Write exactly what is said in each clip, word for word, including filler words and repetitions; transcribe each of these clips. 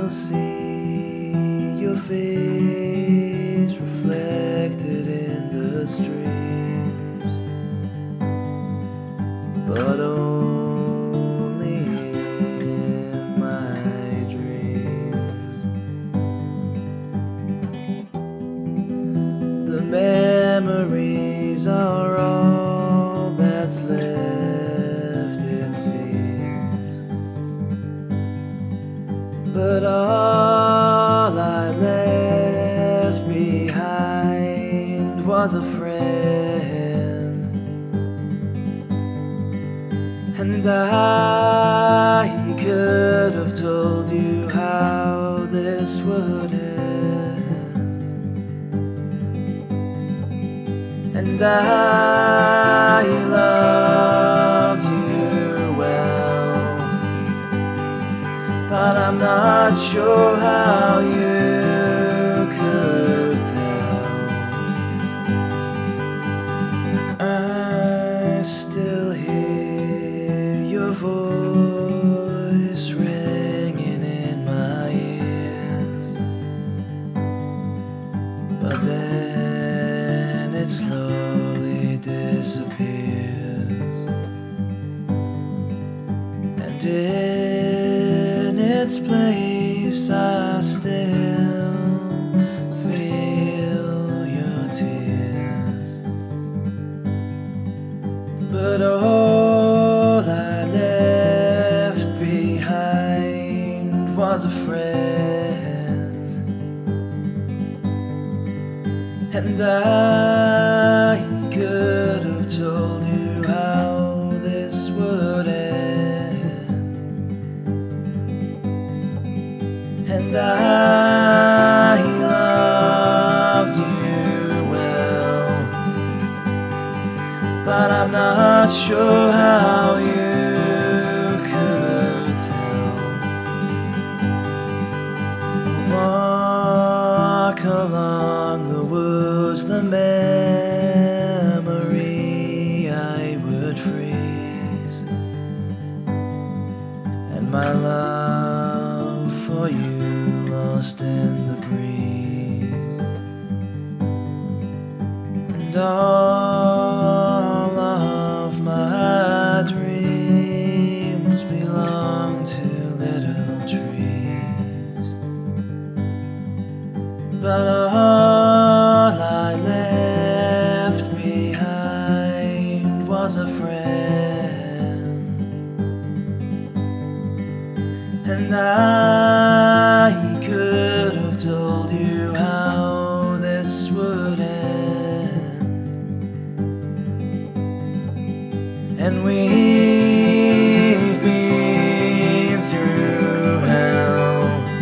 still see your face reflected in the streams, but only in my dreams. The memories are all that's left, it seems, but all I left behind was a friend, and I could have told you how this would end, and I loved you well, but I'm not sure how you could tell. I still hear your voice ringing in my ears, but then it slowly disappears, and in its place I still feel your tears, but all I left behind was a friend, and I could have told you how this would end, and I loved you well, but I'm not sure how you could tell. Walk along the woods, the memory I would freeze, and my love for you lost in the breeze, and all of my dreams belong to little trees, but all I left behind was a friend, and I could have told you how this would end, and we've been through hell,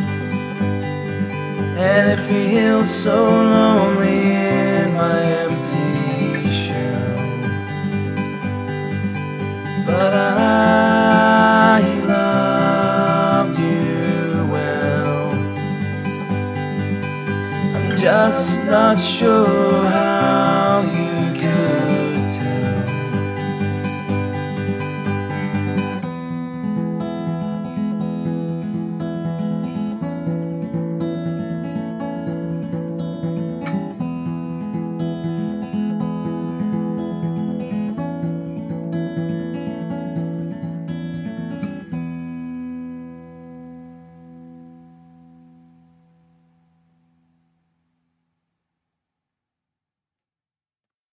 and it feels so lonely in my empty shell, but I loved you well. I'm just not sure how